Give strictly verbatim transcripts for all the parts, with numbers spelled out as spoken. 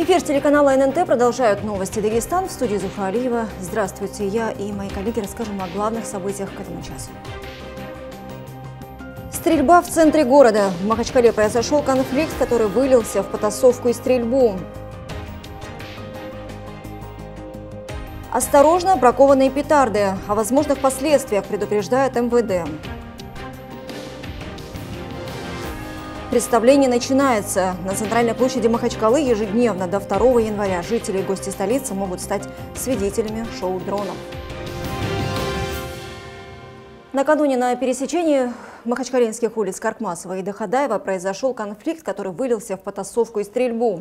Эфир телеканала эн эн тэ продолжают новости Дагестан. В студии Зуфра Алиева. Здравствуйте. Я и мои коллеги расскажем о главных событиях к этому часу. Стрельба в центре города. В Махачкале произошел конфликт, который вылился в потасовку и стрельбу. Осторожно, бракованные петарды. О возможных последствиях предупреждает эм вэ дэ. Представление начинается. На центральной площади Махачкалы ежедневно до второго января жители и гости столицы могут стать свидетелями шоу дронов. Накануне на пересечении махачкалинских улиц Каркмасова и Дахадаева произошел конфликт, который вылился в потасовку и стрельбу.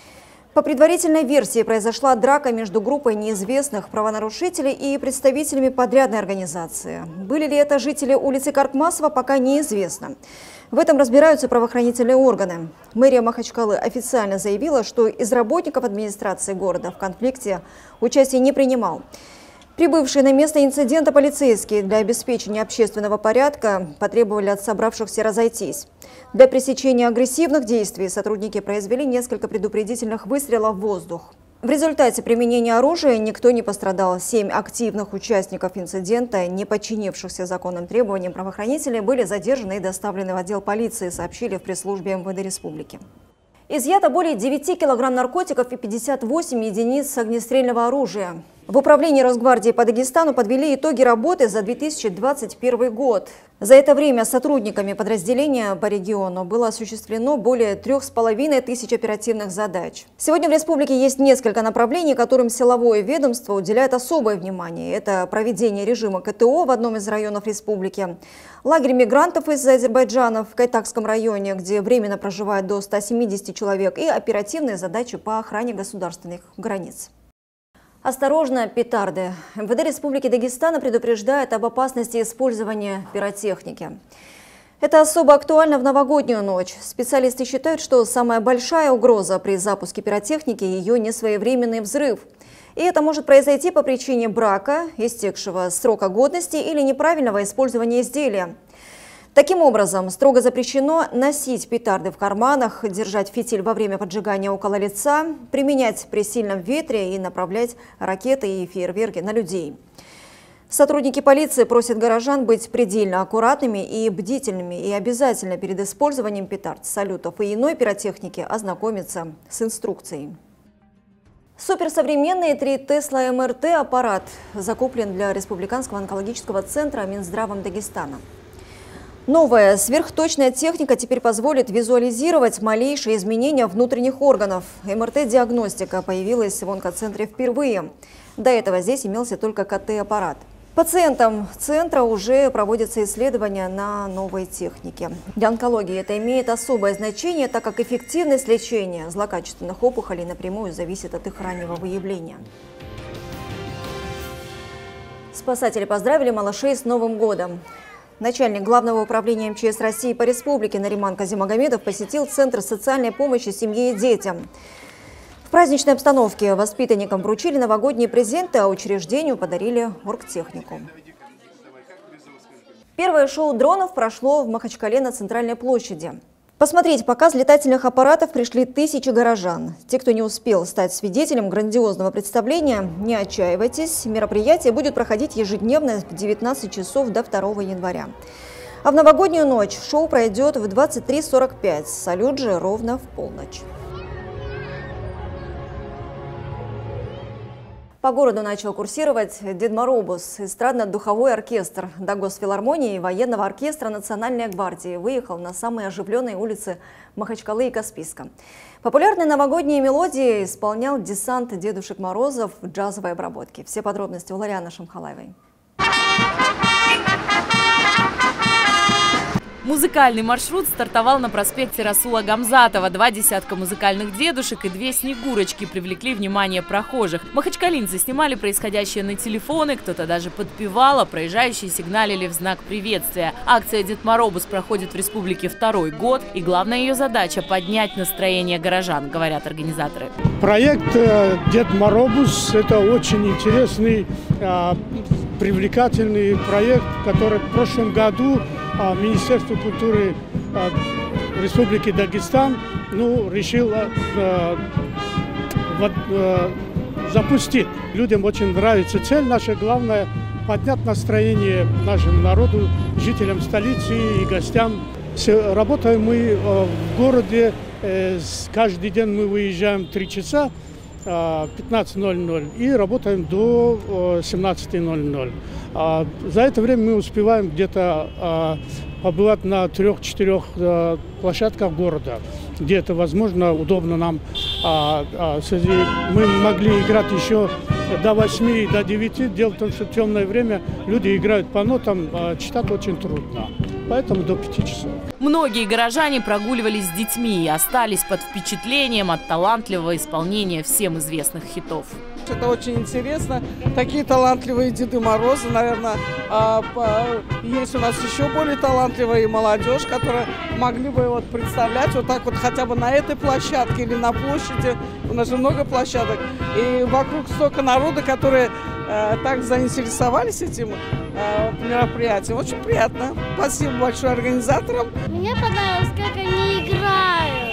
По предварительной версии произошла драка между группой неизвестных правонарушителей и представителями подрядной организации. Были ли это жители улицы Каркмасова, пока неизвестно. В этом разбираются правоохранительные органы. Мэрия Махачкалы официально заявила, что из работников администрации города в конфликте участие не принимал. Прибывшие на место инцидента полицейские для обеспечения общественного порядка потребовали от собравшихся разойтись. Для пресечения агрессивных действий сотрудники произвели несколько предупредительных выстрелов в воздух. В результате применения оружия никто не пострадал. Семь активных участников инцидента, не подчинившихся законным требованиям правоохранителей, были задержаны и доставлены в отдел полиции, сообщили в пресс-службе эм вэ дэ республики. Изъято более девяти килограмм наркотиков и пятьдесят восемь единиц огнестрельного оружия. В управлении Росгвардии по Дагестану подвели итоги работы за две тысячи двадцать первый год. За это время сотрудниками подразделения по региону было осуществлено более трех с половиной тысяч оперативных задач. Сегодня в республике есть несколько направлений, которым силовое ведомство уделяет особое внимание. Это проведение режима ка тэ о в одном из районов республики, лагерь мигрантов из Азербайджана в Кайтакском районе, где временно проживает до ста семидесяти человек, и оперативные задачи по охране государственных границ. Осторожно, петарды. эм вэ дэ Республики Дагестана предупреждает об опасности использования пиротехники. Это особо актуально в новогоднюю ночь. Специалисты считают, что самая большая угроза при запуске пиротехники – ее несвоевременный взрыв. И это может произойти по причине брака, истекшего срока годности или неправильного использования изделия. Таким образом, строго запрещено носить петарды в карманах, держать фитиль во время поджигания около лица, применять при сильном ветре и направлять ракеты и фейерверки на людей. Сотрудники полиции просят горожан быть предельно аккуратными и бдительными и обязательно перед использованием петард, салютов и иной пиротехники ознакомиться с инструкцией. Суперсовременный три Тесла эм эр тэ аппарат закуплен для Республиканского онкологического центра Минздравом Дагестана. Новая сверхточная техника теперь позволит визуализировать малейшие изменения внутренних органов. эм эр тэ-диагностика появилась в онкоцентре впервые. До этого здесь имелся только ка тэ-аппарат. Пациентам центра уже проводятся исследования на новой технике. Для онкологии это имеет особое значение, так как эффективность лечения злокачественных опухолей напрямую зависит от их раннего выявления. Спасатели поздравили малышей с Новым годом. Начальник Главного управления эм че эс России по республике Нариман Казимагомедов посетил Центр социальной помощи семье и детям. В праздничной обстановке воспитанникам вручили новогодние презенты, а учреждению подарили оргтехнику. Первое шоу дронов прошло в Махачкале на Центральной площади. Посмотреть показ летательных аппаратов пришли тысячи горожан. Те, кто не успел стать свидетелем грандиозного представления, не отчаивайтесь. Мероприятие будет проходить ежедневно в девятнадцать часов до второго января. А в новогоднюю ночь шоу пройдет в двадцать три сорок пять. Салют же ровно в полночь. По городу начал курсировать Дедморобус. Эстрадно-духовой оркестр Дагосфилармонии и военного оркестра Национальной гвардии выехал на самые оживленные улицы Махачкалы и Каспийска. Популярные новогодние мелодии исполнял десант Дедушек Морозов в джазовой обработке. Все подробности у Ларианы Шамхалаевой. Музыкальный маршрут стартовал на проспекте Расула Гамзатова. Два десятка музыкальных дедушек и две снегурочки привлекли внимание прохожих. Махачкалинцы снимали происходящее на телефоны, кто-то даже подпевал, а проезжающие сигналили в знак приветствия. Акция «Дед Моробус» проходит в республике второй год, и главная ее задача – поднять настроение горожан, говорят организаторы. Проект «Дед Моробус» – это очень интересный, привлекательный проект, который в прошлом году Министерство культуры Республики Дагестан ну, решило вот, э, запустить. Людям очень нравится цель. Наша главная – поднять настроение нашему народу, жителям столицы и гостям. Работаем мы э, в городе. Э, каждый день мы выезжаем три часа, пятнадцать ноль ноль, и работаем до семнадцати ноль ноль. За это время мы успеваем где-то побывать на трех-четырех площадках города, где это возможно, удобно нам. Мы могли играть еще до восьми, до девяти. Дело в том, что в темное время люди играют по нотам, читать очень трудно. Поэтому до пяти часов. Многие горожане прогуливались с детьми и остались под впечатлением от талантливого исполнения всем известных хитов. Это очень интересно. Такие талантливые Деды Морозы, наверное, есть у нас еще более талантливая молодежь, которая могли бы вот представлять вот так вот хотя бы на этой площадке или на площади. У нас же много площадок. И вокруг столько народа, которые так заинтересовались этим мероприятием. Очень приятно. Спасибо большое организаторам. Мне понравилось, как они играют.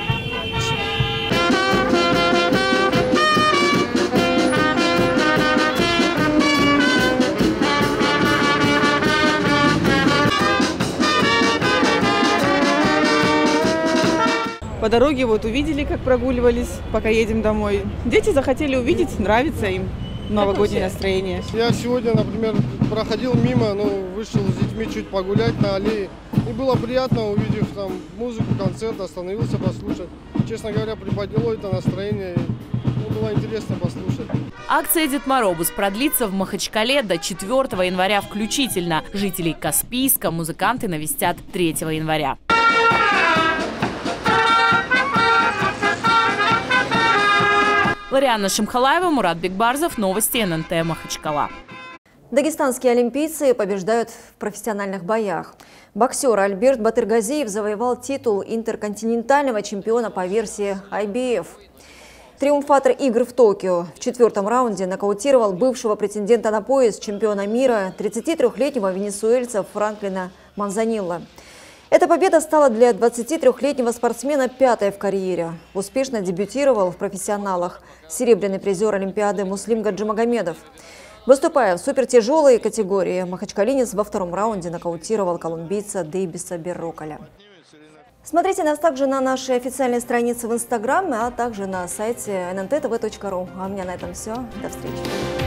По дороге вот увидели, как прогуливались, пока едем домой. Дети захотели увидеть, нравится им новогоднее настроение. Я сегодня, например, проходил мимо, ну, вышел с детьми чуть погулять на аллее. И было приятно, увидев там музыку, концерт, остановился послушать. Честно говоря, приподняло это настроение. Ну, было интересно послушать. Акция «Дед Моробус» продлится в Махачкале до четвёртого января включительно. Жителей Каспийска музыканты навестят третьего января. Лариана Шимхалаева, Мурат Бекбарзов, новости эн эн тэ Махачкала. Дагестанские олимпийцы побеждают в профессиональных боях. Боксер Альберт Батыргазиев завоевал титул интерконтинентального чемпиона по версии ай би эф. Триумфатор игр в Токио в четвертом раунде нокаутировал бывшего претендента на пояс чемпиона мира тридцатитрёхлетнего венесуэльца Франклина Манзанилла. Эта победа стала для двадцатитрёхлетнего спортсмена пятой в карьере. Успешно дебютировал в профессионалах серебряный призер Олимпиады Муслим Гаджимагомедов. Выступая в супертяжелой категории, махачкалинец во втором раунде нокаутировал колумбийца Дейбиса Берроколя. Смотрите нас также на нашей официальной странице в Инстаграме, а также на сайте эн эн тэ тэ вэ точка ру. А у меня на этом все. До встречи.